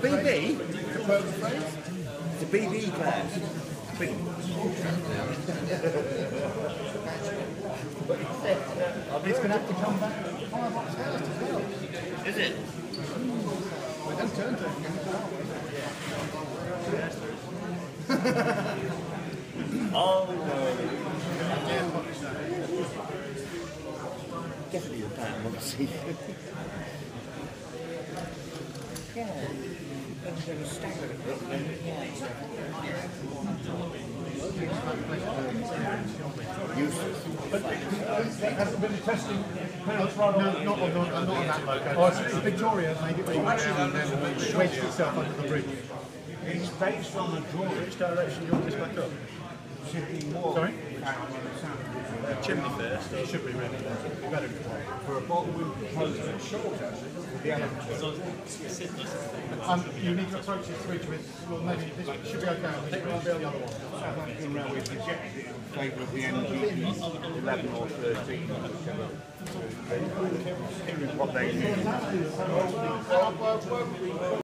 BB? It's a BB class. He's going to have to come back 5 upstairs as well. Is it? Well, don't turn to him again. Oh no. Definitely the pattern, obviously. Yeah. They were staggered a bit. Useless. But hasn't been testing parents right on? No, not on that location. Oh, it's Victoria made it all down and then wedged itself under the bridge. It's based on the drawing. Which direction you want this back up? Sitting wall. Sorry? Chimney first. It should be really better. For a bottle with close and short, actually. The element. You need to approach this bridge with, well, maybe this should be okay. I think we'll be on the other one. Southampton Railway rejected it in favour of the NGP 11 or 13. What they need.